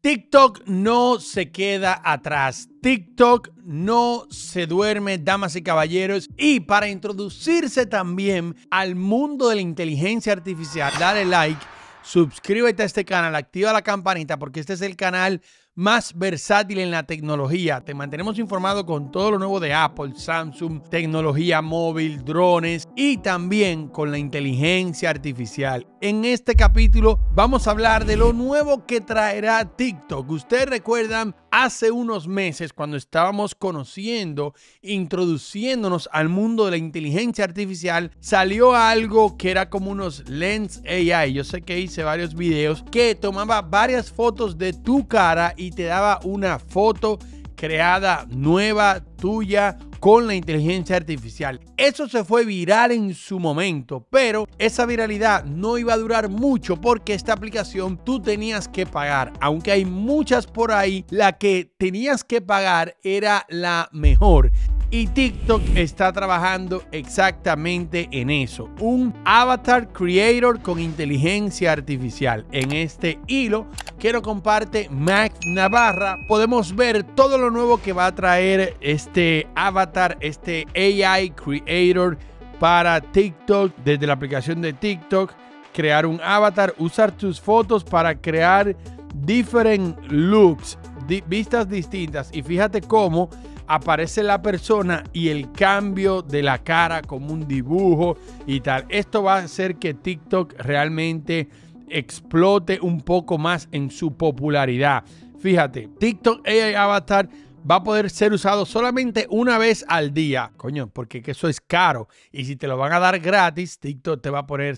TikTok no se queda atrás. TikTok no se duerme, damas y caballeros. Y para introducirse también al mundo de la inteligencia artificial, dale like, suscríbete a este canal, activa la campanita porque este es el canal más versátil en la tecnología. Te mantenemos informado con todo lo nuevo de Apple, Samsung, tecnología móvil, drones y también con la inteligencia artificial. En este capítulo vamos a hablar de lo nuevo que traerá TikTok. Ustedes recuerdan hace unos meses cuando estábamos conociendo, introduciéndonos al mundo de la inteligencia artificial, salió algo que era como unos Lens AI. Yo sé que hice varios videos que tomaba varias fotos de tu cara y te daba una foto creada nueva tuya con la inteligencia artificial. Eso se fue viral en su momento, pero esa viralidad no iba a durar mucho porque esta aplicación tú tenías que pagar. Aunque hay muchas por ahí, la que tenías que pagar era la mejor. Y TikTok está trabajando exactamente en eso. Un avatar creator con inteligencia artificial. En este hilo que nos comparte Max Navarra, podemos ver todo lo nuevo que va a traer este avatar, este AI creator para TikTok. Desde la aplicación de TikTok, crear un avatar, usar tus fotos para crear diferentes looks, vistas distintas. Y fíjate cómo aparece la persona y el cambio de la cara como un dibujo y tal. Esto va a hacer que TikTok realmente explote un poco más en su popularidad. Fíjate, TikTok AI Avatar va a poder ser usado solamente una vez al día. Coño, porque eso es caro. Y si te lo van a dar gratis, TikTok te va a poner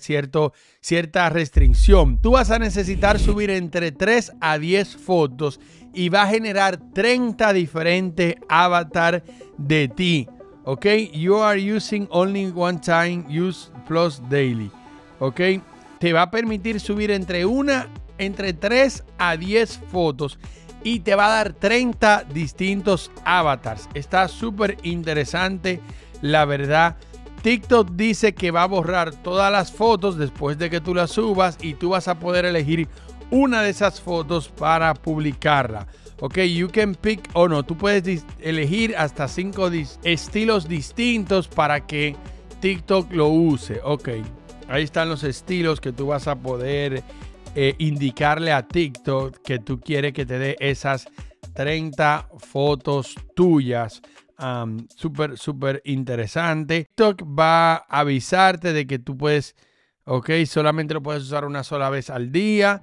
cierta restricción. Tú vas a necesitar subir entre 3 a 10 fotos y va a generar 30 diferentes avatars de ti. Ok, you are using only one time use plus daily. Ok, te va a permitir subir entre 3 a 10 fotos y te va a dar 30 distintos avatars. Está súper interesante, la verdad. TikTok dice que va a borrar todas las fotos después de que tú las subas y tú vas a poder elegir una de esas fotos para publicarla. Ok, you can pick o no. Tú puedes elegir hasta 5 estilos distintos para que TikTok lo use. Ok, ahí están los estilos que tú vas a poder indicarle a TikTok que tú quieres que te dé esas 30 fotos tuyas. Súper interesante. TikTok va a avisarte de que tú puedes, ok, solamente lo puedes usar una sola vez al día.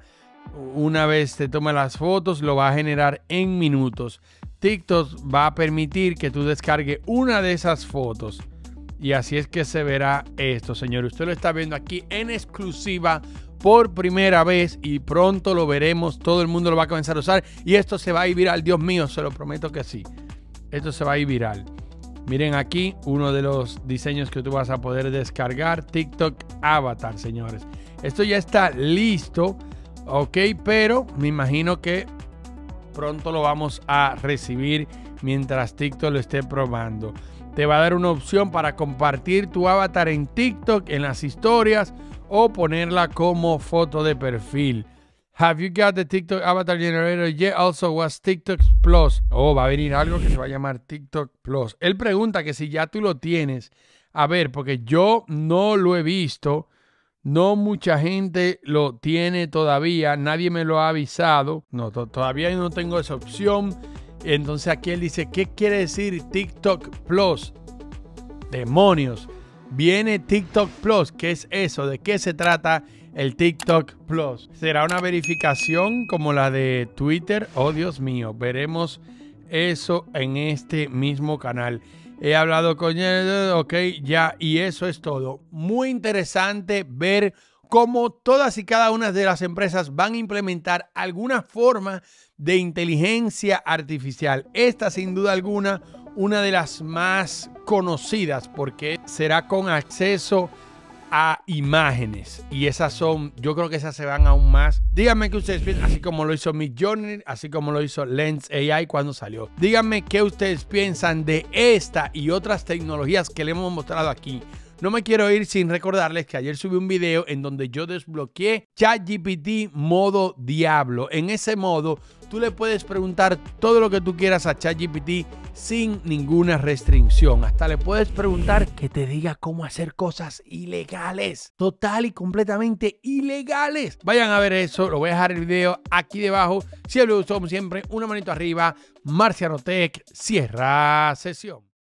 Una vez te tome las fotos, lo va a generar en minutos. TikTok va a permitir que tú descargues una de esas fotos. Y así es que se verá esto, señor. Usted lo está viendo aquí en exclusiva por primera vez y pronto lo veremos. Todo el mundo lo va a comenzar a usar y esto se va a ir viral. Dios mío, se lo prometo que sí. Esto se va a ir viral. Miren aquí uno de los diseños que tú vas a poder descargar. TikTok Avatar, señores. Esto ya está listo. Ok, pero me imagino que pronto lo vamos a recibir mientras TikTok lo esté probando. Te va a dar una opción para compartir tu avatar en TikTok, en las historias o ponerla como foto de perfil. Have you got the TikTok avatar generator yet? Also, what's TikTok Plus? Oh, va a venir algo que se va a llamar TikTok Plus. Él pregunta que si ya tú lo tienes. A ver, porque yo no lo he visto. No mucha gente lo tiene todavía. Nadie me lo ha avisado. No, todavía no tengo esa opción. Entonces aquí él dice, ¿qué quiere decir TikTok Plus? Demonios. Viene TikTok Plus. ¿Qué es eso? ¿De qué se trata el TikTok Plus? ¿Será una verificación como la de Twitter? Oh, Dios mío. Veremos eso en este mismo canal. He hablado con él, ok, ya, y eso es todo. Muy interesante ver cómo todas y cada una de las empresas van a implementar alguna forma de inteligencia artificial. Esta, sin duda alguna, una de las más conocidas porque será con acceso a imágenes y esas son, yo creo que esas se van aún más. Díganme qué ustedes piensan, así como lo hizo Midjourney, así como lo hizo Lens AI cuando salió. Díganme qué ustedes piensan de esta y otras tecnologías que le hemos mostrado aquí. No me quiero ir sin recordarles que ayer subí un video en donde yo desbloqueé ChatGPT modo diablo. En ese modo tú le puedes preguntar todo lo que tú quieras a ChatGPT sin ninguna restricción. Hasta le puedes preguntar que te diga cómo hacer cosas ilegales, total y completamente ilegales. Vayan a ver eso, lo voy a dejar el video aquí debajo. Si les gustó, como siempre, una manito arriba. Marciano Tech cierra sesión.